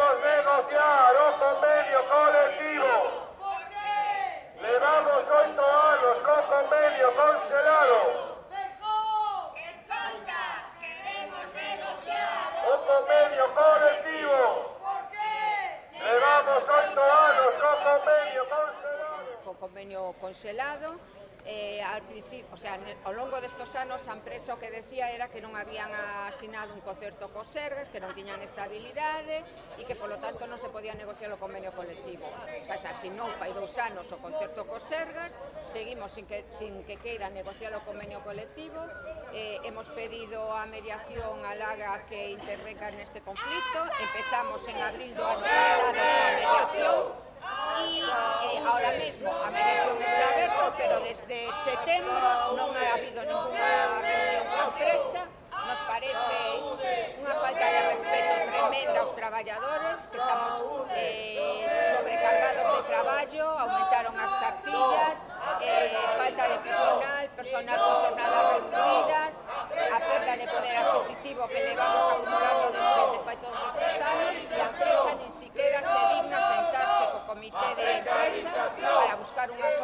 queremos negociar o convenio colectivo. Por qué? Levamos 8 anos co convenio congelado. Feijóo. Escolta, queremos negociar. O convenio colectivo. Por qué? Levamos 8 anos co convenio congelado. Co convenio conxelado, al principio, o sea, ao longo destes anos a empresa o que decía era que non habían asinado un concerto cos Sergas, que non tiñan estabilidade e que polo tanto non se podía negociar o convenio colectivo. Se asinou fai 2 anos o concerto cos Sergas, seguimos sin que queira negociar o convenio colectivo, hemos pedido a mediación a Laga que intervenga neste conflito, empezamos en abril do ano pasado a mediación, y ahora mismo a mediación está aberto, pero desde setembro non ha habido ninguna reunión con empresa. Nos parece unha falta de respeto tremenda aos traballadores, que estamos sobrecargados de traballo, aumentaron as cartillas, falta de personal con jornadas reducidas, a perda de poder adquisitivo que levamos acumulando desde fai todos estes anos, e a empresa nin siquiera se digna sentarse co comité de empresa para buscar unha